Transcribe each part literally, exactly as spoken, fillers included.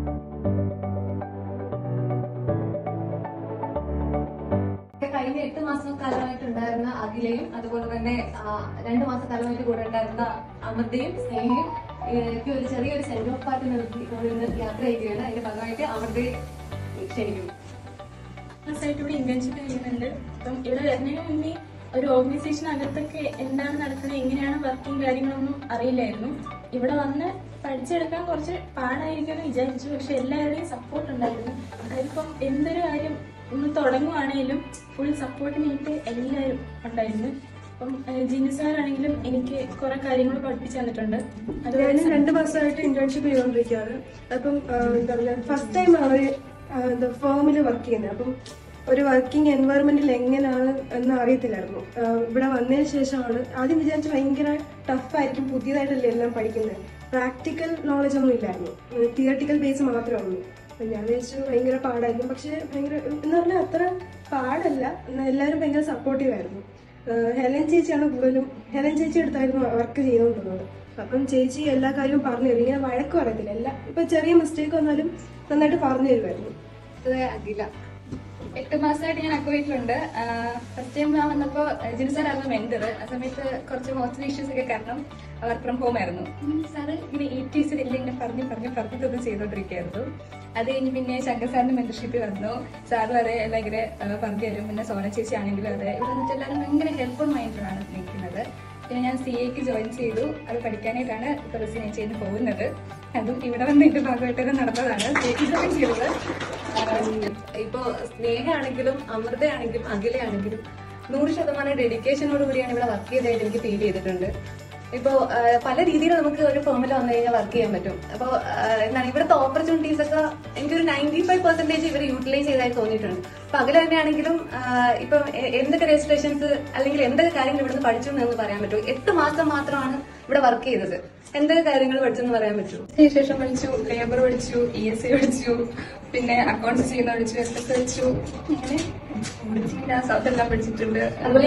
കഴിഞ്ഞ എട്ട് മാസം കാലമായിട്ടുണ്ടായിരുന്ന അഖിലയും അതുപോലെ തന്നെ രണ്ടു മാസം കാലമായിട്ട് കൂടെ ഉണ്ടായിരുന്ന അമൃതയും സ്നേഹയും എനിക്ക് ഒരു ചെറിയൊരു സെന്റ് ഓഫ് പാർട്ടി നൽകി ഇന്ന് യാത്ര ചെയ്യുകയാണ്. അതിന്റെ ഭാഗമായിട്ട് അമൃതയെ ക്ഷണിക്കുന്നു. ഇവിടെ ഇന്റേൺഷിപ്പ് ചെയ്യുന്നുണ്ട്. അപ്പം ഇവിടെ വരുന്നതിന് മുന്നേ ഒരു ഓർഗനൈസേഷനകത്തൊക്കെ എന്താണ് നടക്കുന്നത്, എങ്ങനെയാണ് വർക്കിംഗ് കാര്യങ്ങളൊന്നും അറിയില്ലായിരുന്നു. ഇവിടെ വന്ന് പഠിച്ചെടുക്കാൻ കുറച്ച് പാടായിരിക്കുമെന്ന് വിചാരിച്ചു. പക്ഷെ എല്ലാവരുടെയും സപ്പോർട്ട് ഉണ്ടായിരുന്നു. അതിപ്പം എന്തൊരു കാര്യം ഒന്ന് തുടങ്ങുവാണെങ്കിലും ഫുൾ സപ്പോർട്ടിനായിട്ട് എല്ലാവരും ഉണ്ടായിരുന്നു. അപ്പം ജിനു സാറാണെങ്കിലും എനിക്ക് കുറെ കാര്യങ്ങൾ പഠിപ്പിച്ചു തന്നിട്ടുണ്ട്. അതുപോലെ രണ്ടു മാസമായിട്ട് ഇന്റേൺഷിപ്പ് ചെയ്തുകൊണ്ടിരിക്കുകയാണ്. അപ്പം എന്താ പറയുക, ഫസ്റ്റ് ടൈം അവർ എന്താ ഫേമിൽ വർക്ക് ചെയ്യുന്നത്. അപ്പം ഒരു വർക്കിംഗ് എൻവയറമെന്റിൽ എങ്ങനെയാണ് എന്ന് അറിയത്തില്ലായിരുന്നു. ഇവിടെ വന്നതിന് ശേഷമാണ് ആദ്യം വിചാരിച്ച് ഭയങ്കര ടഫായിരിക്കും, പുതിയതായിട്ടല്ലേ എല്ലാം പഠിക്കുന്നത്, പ്രാക്ടിക്കൽ നോളജ് ഒന്നും ഇല്ലായിരുന്നു, തിയറട്ടിക്കൽ ബേസ് മാത്രമേ ഉള്ളൂ. അപ്പം ഞാൻ വിചാരിച്ചു ഭയങ്കര പാടായിരിക്കും. പക്ഷെ ഭയങ്കര എന്ന് പറഞ്ഞാൽ അത്ര പാടല്ല, എല്ലാവരും ഭയങ്കര സപ്പോർട്ടീവ് ആയിരുന്നു. ഹെലൻ ചേച്ചിയാണ് കൂടുതലും, ഹെലൻ ചേച്ചി എടുത്തായിരുന്നു വർക്ക് ചെയ്തുകൊണ്ടിരുന്നത്. അപ്പം ചേച്ചി എല്ലാ കാര്യവും പറഞ്ഞു തരും. ഇങ്ങനെ വഴക്ക് പറയത്തില്ല, എല്ലാ ഇപ്പൊ ചെറിയ മിസ്റ്റേക്ക് വന്നാലും നന്നായിട്ട് പറഞ്ഞു തരുമായിരുന്നു. അഖില എട്ട് മാസമായിട്ട് ഞാൻ അക്വൈറ്റിലുണ്ട്. ഫസ്റ്റ് ടൈം ഞാൻ വന്നപ്പോൾ ജിനു സാറായിരുന്നു മെന്റർ. ആ സമയത്ത് കുറച്ച് ഹോസ്റ്റൽ ഇഷ്യൂസ് ഒക്കെ കാരണം വർക്ക് ഫ്രം ഹോം ആയിരുന്നു. സാറ് ഇങ്ങനെ ഈ ടി സി എല്ലാം ഇങ്ങനെ പറഞ്ഞ് പറഞ്ഞ് പറഞ്ഞിട്ടൊന്നും ചെയ്തോണ്ടിരിക്കുകയായിരുന്നു. അത് കഴിഞ്ഞ് പിന്നെ ശങ്കർ സാറിന്റെ മെന്റർഷിപ്പ് വന്നു. സാറും അതെ എല്ലാം ഇങ്ങനെ പറഞ്ഞു തരും. പിന്നെ സോന ചേച്ചി ആണെങ്കിലും അതെ, ഇവിടെ വെച്ചാൽ എല്ലാവരും ഭയങ്കര ഹെൽപ്ഫുൾ മൈൻഡിലാണ് നിൽക്കുന്നത്. പിന്നെ ഞാൻ സി എക്ക് ജോയിൻ ചെയ്തു. അത് പഠിക്കാനായിട്ടാണ് ഇപ്പോൾ റെസിഗ്നേറ്റ് ചെയ്ത് പോകുന്നത്. അതും ഇവിടെ വന്ന് ഇതിന്റെ ഭാഗമായിട്ടൊക്കെ നടന്നതാണ് സി എക്ക് ജോയിൻ ചെയ്തത്. ഇപ്പോ സ്നേഹയാണെങ്കിലും അമൃതയാണെങ്കിലും അഖിലയാണെങ്കിലും നൂറ് ശതമാനം ഡെഡിക്കേഷനോട് കൂടിയാണ് ഇവിടെ വർക്ക് ചെയ്തതായിട്ട് എനിക്ക് ഫീൽ ചെയ്തിട്ടുണ്ട്. ഇപ്പോ പല രീതിയിൽ നമുക്ക് ഒരു ഫേമിൽ വന്നു കഴിഞ്ഞാൽ വർക്ക് ചെയ്യാൻ പറ്റും. അപ്പോ എന്താണ് ഇവിടുത്തെ ഓപ്പർച്യൂണിറ്റീസ് ഒക്കെ എനിക്കൊരു നയൻറ്റി ഫൈവ് പെർസെന്റേജ് ഇവർ യൂട്ടിലൈസ് ചെയ്തായി തോന്നിയിട്ടുണ്ട്. അപ്പൊ അഖില തന്നെയാണെങ്കിലും ഇപ്പൊ എന്തൊക്കെ രജിസ്ട്രേഷൻസ് അല്ലെങ്കിൽ എന്തൊക്കെ കാര്യങ്ങൾ ഇവിടുന്ന് പഠിച്ചു എന്ന് പറയാൻ പറ്റും. എട്ട് മാസം മാത്രമാണ് ഇവിടെ വർക്ക് ചെയ്തത്. എന്തൊക്കെ കാര്യങ്ങൾ പഠിച്ചെന്ന് പറയാൻ പറ്റുമോ? രജിസ്ട്രേഷൻ പഠിച്ചു, ലേബർ പഠിച്ചു, ഇ എസ് സി പഠിച്ചു, പിന്നെ അക്കൗണ്ട്സ് ചെയ്യുന്ന പഠിച്ചു, എസ് എസ് പഠിച്ചു, അങ്ങനെ അതെല്ലാം പഠിച്ചിട്ടുണ്ട്.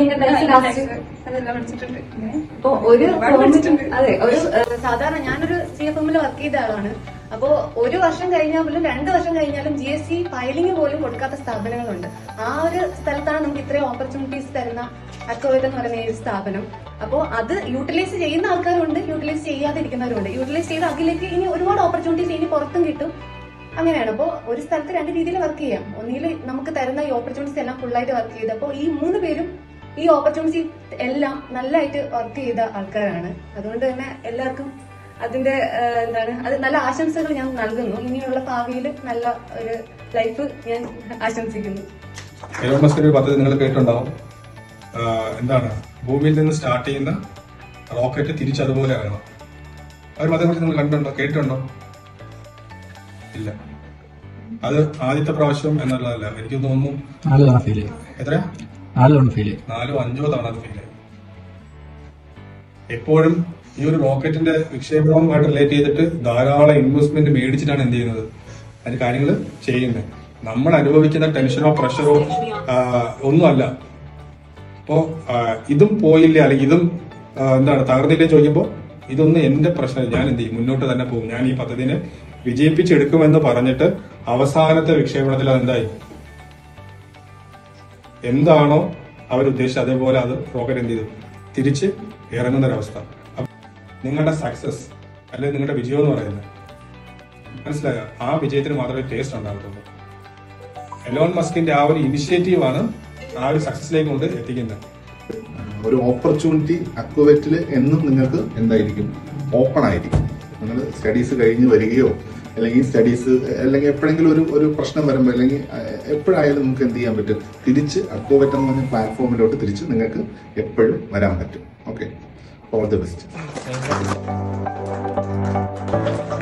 അതെല്ലാം പഠിച്ചിട്ടുണ്ട്. ഒരു അതെ ഒരു സാധാരണ ഞാനൊരു സി എഫ് എമ്മിൽ വർക്ക് ചെയ്ത ആളാണ്. അപ്പോ ഒരു വർഷം കഴിഞ്ഞാൽ പോലും രണ്ട് വർഷം കഴിഞ്ഞാലും ജി എസ് സി ഫയലിംഗ് പോലും കൊടുക്കാത്ത സ്ഥാപനങ്ങളുണ്ട്. ആ ഒരു സ്ഥലത്താണ് നമുക്ക് ഇത്രയും ഓപ്പർച്യൂണിറ്റീസ് തരുന്ന അക്വൈറ്റ് എന്ന് പറയുന്ന ഈ സ്ഥാപനം. അപ്പോൾ അത് യൂട്ടിലൈസ് ചെയ്യുന്ന ആൾക്കാരുണ്ട്, യൂട്ടിലൈസ് ചെയ്യാതിരിക്കുന്നവരുണ്ട്. യൂട്ടിലൈസ് ചെയ്ത് അതിലേക്ക് ഇനി ഒരുപാട് ഓപ്പർച്യൂണിറ്റീസ് ഇനി പുറത്തും കിട്ടും. അങ്ങനെയാണ്. അപ്പോൾ ഒരു സ്ഥലത്ത് രണ്ട് രീതിയിൽ വർക്ക് ചെയ്യാം. ഒന്നിൽ നമുക്ക് തരുന്ന ഈ ഓപ്പർച്യൂണിറ്റീസ് എല്ലാം ഫുള്ളായിട്ട് വർക്ക് ചെയ്ത്, അപ്പോൾ ഈ മൂന്ന് പേരും ഈ ഓപ്പർച്യൂണിറ്റി എല്ലാം നല്ലതായിട്ട് വർക്ക് ചെയ്ത ആൾക്കാരാണ്. അതുകൊണ്ട് തന്നെ എല്ലാവർക്കും അതിന്റെ എന്താണ് അത് നല്ല ആശംസകൾ ഞാൻ നൽകുന്നു. ഇനിയുള്ള ഭാവിയിൽ നല്ല ഒരു ലൈഫ് ഞാൻ ആശംസിക്കുന്നു. എലോൺ മസ്കിന്റെ ഒരു പദ്ധതി നിങ്ങൾ കേട്ടിട്ടുണ്ടാവും. എന്താണ് ഭൂമിയിൽ നിന്ന് സ്റ്റാർട്ട് ചെയ്യുന്ന റോക്കറ്റ് തിരിച്ചതുപോലെ ഇറങ്ങണം. ആ ഒരു പദ്ധതിയെ കുറിച്ച് നിങ്ങൾ കണ്ടിട്ടുണ്ടോ, കേട്ടിട്ടുണ്ടോ? ഇല്ല. അത് ആദ്യത്തെ പ്രാവശ്യം എന്നുള്ളതല്ല, എനിക്ക് തോന്നുന്നു എത്ര നാലോ അഞ്ചോ തവണ അത് ഫെയിൽ ആയി. എപ്പോഴും ഈ ഒരു റോക്കറ്റിന്റെ വിക്ഷേപണവുമായിട്ട് റിലേറ്റ് ചെയ്തിട്ട് ധാരാളം ഇൻവെസ്റ്റ്മെന്റ് മേടിച്ചിട്ടാണ് എന്ത് ചെയ്യുന്നത്, അതിന് കാര്യങ്ങൾ ചെയ്യുന്നത്. നമ്മൾ അനുഭവിക്കുന്ന ടെൻഷനോ പ്രഷറോ ഒന്നുമല്ല. അപ്പോ ഇതും പോയില്ലേ അല്ലെങ്കിൽ ഇതും എന്താണ് തകർന്നില്ലേ ചോദിക്കുമ്പോൾ ഇതൊന്നും എന്റെ പ്രശ്നമില്ല, ഞാൻ എന്ത് ചെയ്യും, മുന്നോട്ട് തന്നെ പോകും, ഞാൻ ഈ പദ്ധതിനെ വിജയിപ്പിച്ചെടുക്കുമെന്ന് പറഞ്ഞിട്ട് അവസാനത്തെ വിക്ഷേപണത്തിൽ അതെന്തായി, എന്താണോ അവരുദ്ദേശിച്ചത് അതേപോലെ അത് റോക്കറ്റ് എന്ത് ചെയ്തു തിരിച്ച് ഇറങ്ങുന്നൊരവസ്ഥ. നിങ്ങളുടെ സക്സസ് അല്ലെങ്കിൽ നിങ്ങളുടെ വിജയം എന്ന് പറയുന്നത് മനസ്സിലായോ, ആ വിജയത്തിന് മാത്രമേ ടേസ്റ്റ് ഉണ്ടാകത്തുള്ളൂ. എലോൺ മസ്കിന്റെ ആ ഒരു ഇനിഷ്യേറ്റീവാണ് ആ ഒരു സക്സസിലേക്ക് കൊണ്ട് എത്തിക്കുന്നത്. ഒരു ഓപ്പർച്യൂണിറ്റി അക്വൈറ്റിൽ എന്നും നിങ്ങൾക്ക് എന്തായിരിക്കും, ഓപ്പൺ ആയിരിക്കും. നിങ്ങൾ സ്റ്റഡീസ് കഴിഞ്ഞ് വരികയോ അല്ലെങ്കിൽ സ്റ്റഡീസ് അല്ലെങ്കിൽ എപ്പോഴെങ്കിലും ഒരു ഒരു പ്രശ്നം വരുമ്പോൾ അല്ലെങ്കിൽ എപ്പോഴായാലും നമുക്ക് എന്ത് ചെയ്യാൻ പറ്റും, തിരിച്ച് അക്വൈറ്റ് എന്ന് പറഞ്ഞ പ്ലാറ്റ്ഫോമിലോട്ട് തിരിച്ച് നിങ്ങൾക്ക് എപ്പോഴും വരാൻ പറ്റും. Okay, all the best.